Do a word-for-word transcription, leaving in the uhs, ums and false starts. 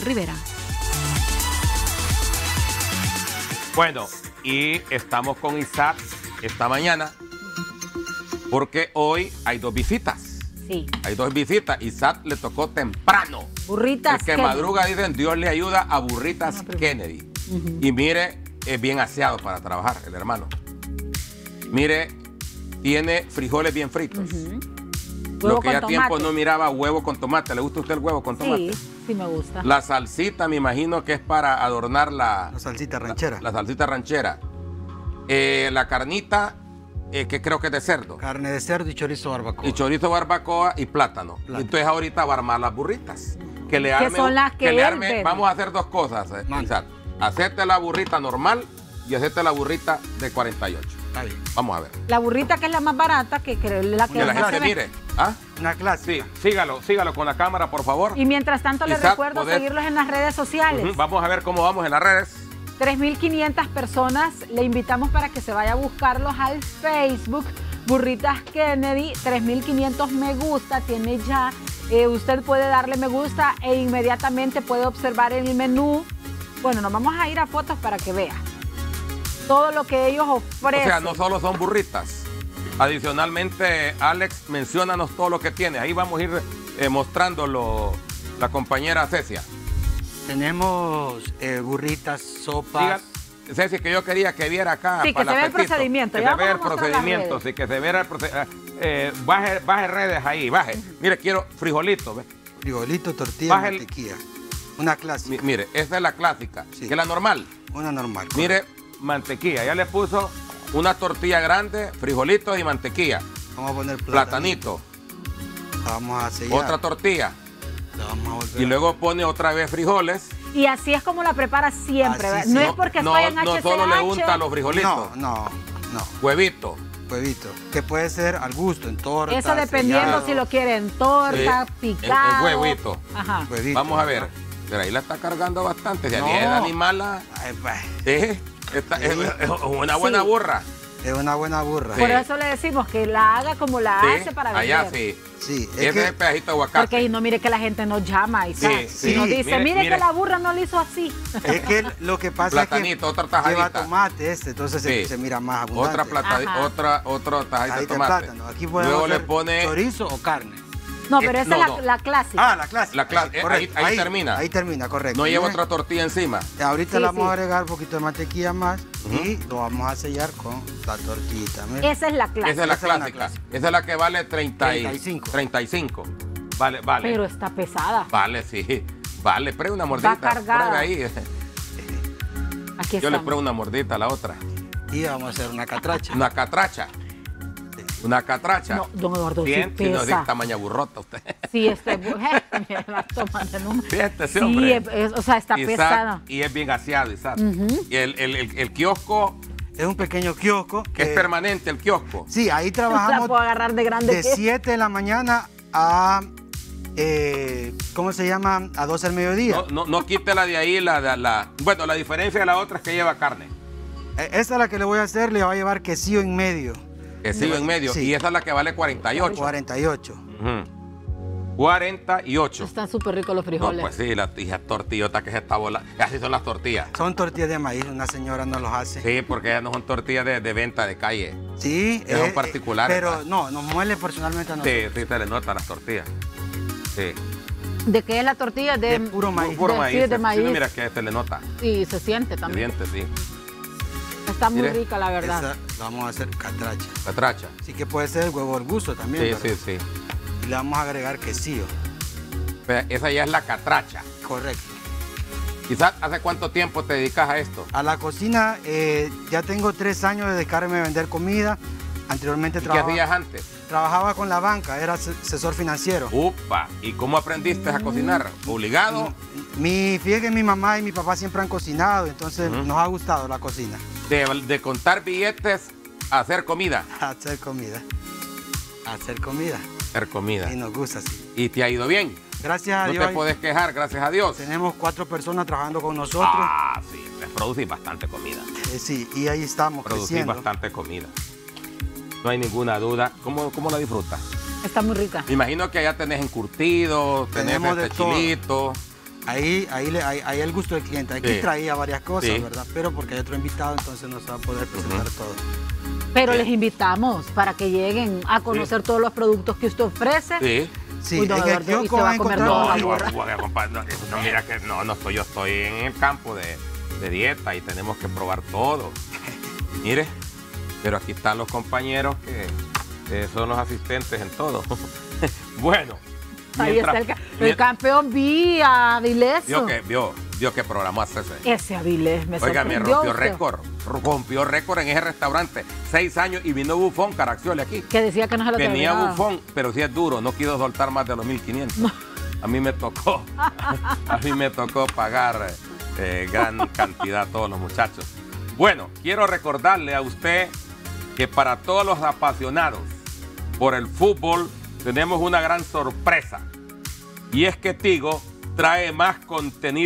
Rivera. Bueno, y estamos con Isaac esta mañana porque hoy hay dos visitas. Sí. Hay dos visitas. Isaac le tocó temprano. Burritas El que Kennedy. madruga, dicen, Dios le ayuda a Burritas Kennedy. Uh-huh. Y mire, es bien aseado para trabajar, el hermano. Mire, tiene frijoles bien fritos. Uh-huh. Lo que ya tiempo no miraba, huevo con tomate. ¿Le gusta a usted el huevo con tomate? Sí, sí me gusta. La salsita, me imagino que es para adornar la... La salsita ranchera. La, la salsita ranchera. Eh, la carnita, eh, que creo que es de cerdo. Carne de cerdo y chorizo barbacoa. Y chorizo barbacoa y plátano. plátano. Entonces ahorita va a armar las burritas. Que le arme... Que son las que, que le él arme, vende. Vamos a hacer dos cosas, eh, Isaac. Hacerte la burrita normal y hacerte la burrita de cuarenta y ocho. Está bien. Vamos a ver. La burrita que es la más barata, que creo la que, que la gente mire. ¿Ah? Una clase. Sí, sígalo, sígalo con la cámara, por favor. Y mientras tanto les Isaac, recuerdo poder... seguirlos en las redes sociales. Uh-huh. Vamos a ver cómo vamos en las redes. tres mil quinientas personas. Le invitamos para que se vaya a buscarlos al Facebook. Burritas Kennedy, tres mil quinientos me gusta, tiene ya. Eh, usted puede darle me gusta e inmediatamente puede observar en el menú. Bueno, nos vamos a ir a fotos para que vea todo lo que ellos ofrecen. O sea, no solo son burritas. Adicionalmente, Alex, menciónanos todo lo que tiene. Ahí vamos a ir eh, mostrándolo la compañera Cecia. Tenemos eh, burritas, sopas. Diga, Ceci, que yo quería que viera acá. Sí, que se vea el procedimiento. Que se vea el procedimiento, sí, que se vea el procedimiento. Eh, baje, baje redes ahí, baje. Mire, quiero frijolito, ¿ve? Frijolito, tortilla, baje mantequilla. Una clásica. Mi, mire, esa es la clásica, sí. Que es la normal. Una normal. Mire, mantequilla. Ya le puso una tortilla grande, frijolitos y mantequilla. Vamos a poner platanito. Platanito. Vamos a sellar. Otra tortilla. La vamos a volver y luego pone otra vez frijoles. Y así es como la prepara siempre. Así, no sí. es porque no, estoy en no H C H. No solo le unta los frijolitos. No, no, no. Huevito. Huevito. Que puede ser al gusto, en torta. Eso dependiendo sellado. si lo quieren torta, sí. picado. El, el huevito. Ajá. Huevito. Vamos a ver. Pero ahí la está cargando bastante. Si no. es animal. Ay, pues. ¿Eh? Esta, sí. es, es una buena sí. burra. Es una buena burra. Por sí. eso le decimos que la haga como la sí. hace para vender. Allá sí. Sí. Es Ese que, es el pedacito de aguacate. Porque no mire que la gente nos llama y sí, sí, y nos dice, mire, mire, mire que la burra no lo hizo así. Es que lo que pasa Platanito, es que otra lleva tomate este, entonces sí. se, se mira más abundante. Otra platadita, otra, otra tajadita de tomate. Plátano. Aquí podemos Luego le pone chorizo o carne. No, pero esa no, es la, no. la clásica. Ah, la clásica. La clásica. Sí, ahí, ahí, ahí termina. Ahí termina, correcto. No lleva otra tortilla encima. Ahorita sí, le vamos sí. a agregar un poquito de mantequilla más uh-huh. y lo vamos a sellar con la tortillita. Mira. Esa es la clásica. Esa es la Esa clásica. es clásica. Esa es la que vale treinta y cinco. treinta y cinco. Vale, vale. Pero está pesada. Vale, sí. Vale, pruebe una mordita. Va cargada. Pruebe ahí. Aquí Yo estamos. le pruebo una mordita a la otra. Y vamos a hacer una catracha. Una catracha. Una catracha. No, don Eduardo, bien, sí si no pesa. dice tamaña burrota usted. Sí, este, la toma de número. Fíjate, ese sí, hombre. es, es, o sea, está Isaac, pesada. Y es bien aseado, Isaac. Uh-huh. Y el, el, el, el kiosco. Es un pequeño kiosco. Que es permanente el kiosco. Sí, ahí La trabajamos puedo agarrar de grande. de siete de la mañana a, eh, ¿cómo se llama? A doce del mediodía. No, no, no quítela de ahí la, la, la... Bueno, la diferencia de la otra es que lleva carne. Eh, Esta es la que le voy a hacer, le va a llevar quesillo en medio. Quesillo en medio. Sí. Y esa es la que vale cuarenta y ocho. cuarenta y ocho. Uh-huh. cuarenta y ocho. Están súper ricos los No, frijoles. pues sí, la hija tortillota que se está volando. Así son las tortillas. Son tortillas de maíz, una señora nos los hace. Sí, porque ellas no son tortillas de, de venta de calle. Sí. Ellas son particulares. Pero ¿verdad? no, nos muele personalmente a nosotros. Sí, sí, se le notan las tortillas. Sí. ¿De qué es la tortilla? De, De puro maíz. Puro de, maíz. sí, de Sí, maíz. mira que se le nota. Sí, se siente Se también. siente, sí. Está muy Mire. rica, la verdad. Esa la vamos a hacer catracha. Catracha. Así que puede ser el huevo al gusto también. Sí, pero- sí, sí. Y le vamos a agregar quesillo. Pero esa ya es la catracha. Correcto. Quizás, ¿hace cuánto tiempo te dedicas a esto? A la cocina, eh, ya tengo tres años de dedicarme a vender comida. Anteriormente ¿Y qué trabajaba, hacías antes? trabajaba con la banca, era ase- asesor financiero. Upa, ¿y cómo aprendiste a cocinar? ¿Obligado? Mi, fíjate que mi mamá y mi papá siempre han cocinado, entonces Ujú. nos ha gustado la cocina. De, de contar billetes a hacer comida. Hacer comida. Hacer comida. Hacer comida. Y nos gusta así. ¿Y te ha ido bien? Gracias a No Dios. te puedes quejar, gracias a Dios. Tenemos cuatro personas trabajando con nosotros. Ah, sí, les producís bastante comida. Eh, sí, y ahí estamos Producís creciendo. bastante comida. No hay ninguna duda. ¿Cómo, cómo la disfrutas? Está muy rica. Me imagino que allá tenés encurtidos, tenés Tenemos de este todo. chilito. ahí, ahí, le, ahí, ahí el gusto del cliente. Aquí Sí. traía varias cosas, Sí. ¿verdad? Pero porque hay otro invitado, entonces no se va a poder presentar Uh-huh. todo. Pero Sí. les invitamos para que lleguen a conocer todos los productos que usted ofrece. Sí. Sí, Uy, don es que Eduardo, aquí y se va a comer encontrar- toda No, la no, burra. voy a comprar- no, no, mira que no, no estoy, yo estoy en el campo de, de dieta y tenemos que probar todo. Mire, pero aquí están los compañeros que, que son los asistentes en todo. Bueno, Ahí mientras- está el, ca- el mien- campeón vía Avilés. vio que vio, vio que programó a César. Ese Avilés me Oiga, me sorprendió rompió usted. récord, rompió récord en ese restaurante. Seis años y vino Bufón, Caraccioli aquí. Que decía que no se lo Venía terminaba. Bufón, pero sí es duro, no quiero soltar más de los mil quinientos. A mí me tocó, a mí me tocó pagar eh, gran cantidad a todos los muchachos. Bueno, quiero recordarle a usted que para todos los apasionados por el fútbol tenemos una gran sorpresa. Y es que Tigo trae más contenido